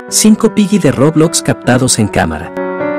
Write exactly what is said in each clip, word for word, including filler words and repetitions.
cinco Piggy de Roblox captados en cámara.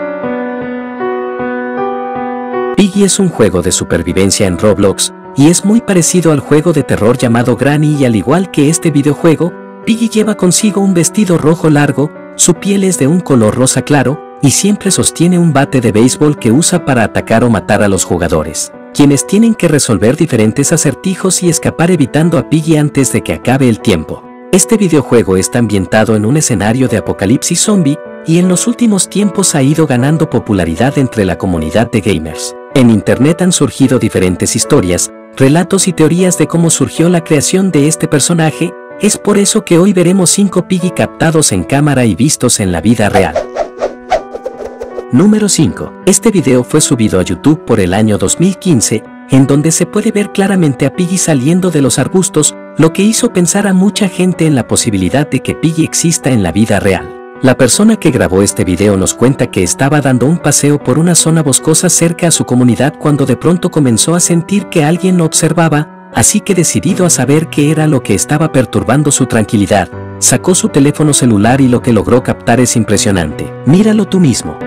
Piggy es un juego de supervivencia en Roblox, y es muy parecido al juego de terror llamado Granny, y al igual que este videojuego, Piggy lleva consigo un vestido rojo largo, su piel es de un color rosa claro, y siempre sostiene un bate de béisbol que usa para atacar o matar a los jugadores, quienes tienen que resolver diferentes acertijos y escapar evitando a Piggy antes de que acabe el tiempo. Este videojuego está ambientado en un escenario de apocalipsis zombie, y en los últimos tiempos ha ido ganando popularidad entre la comunidad de gamers. En internet han surgido diferentes historias, relatos y teorías de cómo surgió la creación de este personaje. Es por eso que hoy veremos cinco Piggy captados en cámara y vistos en la vida real. Número cinco. Este video fue subido a YouTube por el año dos mil quince, en donde se puede ver claramente a Piggy saliendo de los arbustos, lo que hizo pensar a mucha gente en la posibilidad de que Piggy exista en la vida real. La persona que grabó este video nos cuenta que estaba dando un paseo por una zona boscosa cerca a su comunidad cuando de pronto comenzó a sentir que alguien lo observaba, así que decidido a saber qué era lo que estaba perturbando su tranquilidad, sacó su teléfono celular y lo que logró captar es impresionante. Míralo tú mismo.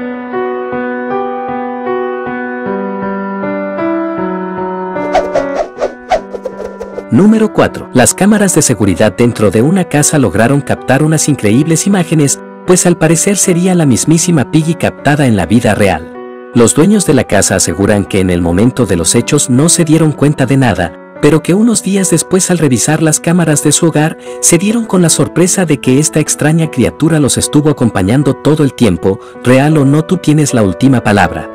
Número cuatro. Las cámaras de seguridad dentro de una casa lograron captar unas increíbles imágenes, pues al parecer sería la mismísima Piggy captada en la vida real. Los dueños de la casa aseguran que en el momento de los hechos no se dieron cuenta de nada, pero que unos días después al revisar las cámaras de su hogar, se dieron con la sorpresa de que esta extraña criatura los estuvo acompañando todo el tiempo. Real o no, tú tienes la última palabra.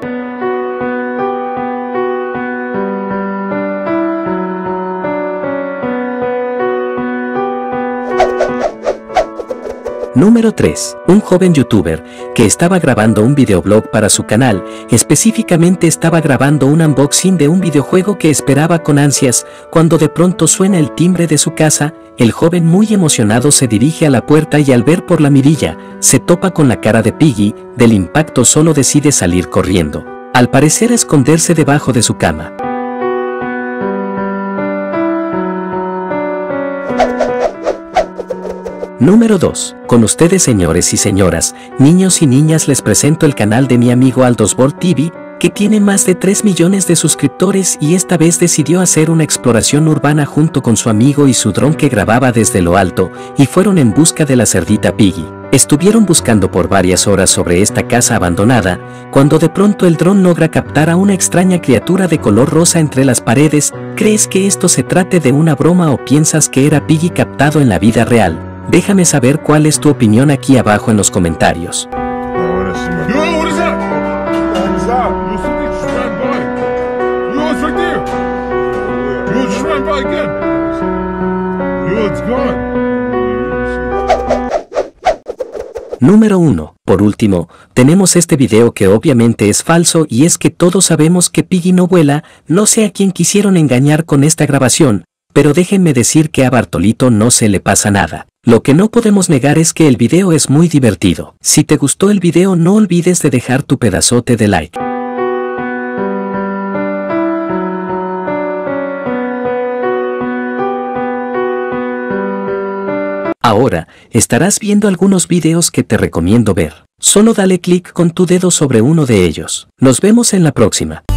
Número tres. Un joven youtuber, que estaba grabando un videoblog para su canal, específicamente estaba grabando un unboxing de un videojuego que esperaba con ansias, cuando de pronto suena el timbre de su casa. El joven muy emocionado se dirige a la puerta y al ver por la mirilla, se topa con la cara de Piggy. Del impacto solo decide salir corriendo, al parecer a esconderse debajo de su cama. Número dos. Con ustedes, señores y señoras, niños y niñas, les presento el canal de mi amigo Aldosborg T V, que tiene más de tres millones de suscriptores y esta vez decidió hacer una exploración urbana junto con su amigo y su dron que grababa desde lo alto, y fueron en busca de la cerdita Piggy. Estuvieron buscando por varias horas sobre esta casa abandonada, cuando de pronto el dron logra captar a una extraña criatura de color rosa entre las paredes. ¿Crees que esto se trate de una broma o piensas que era Piggy captado en la vida real? Déjame saber cuál es tu opinión aquí abajo en los comentarios. Número uno. Por último, tenemos este video que obviamente es falso, y es que todos sabemos que Piggy no vuela. No sé a quién quisieron engañar con esta grabación, pero déjenme decir que a Bartolito no se le pasa nada. Lo que no podemos negar es que el video es muy divertido. Si te gustó el video, no olvides de dejar tu pedazote de like. Ahora, estarás viendo algunos videos que te recomiendo ver. Solo dale clic con tu dedo sobre uno de ellos. Nos vemos en la próxima.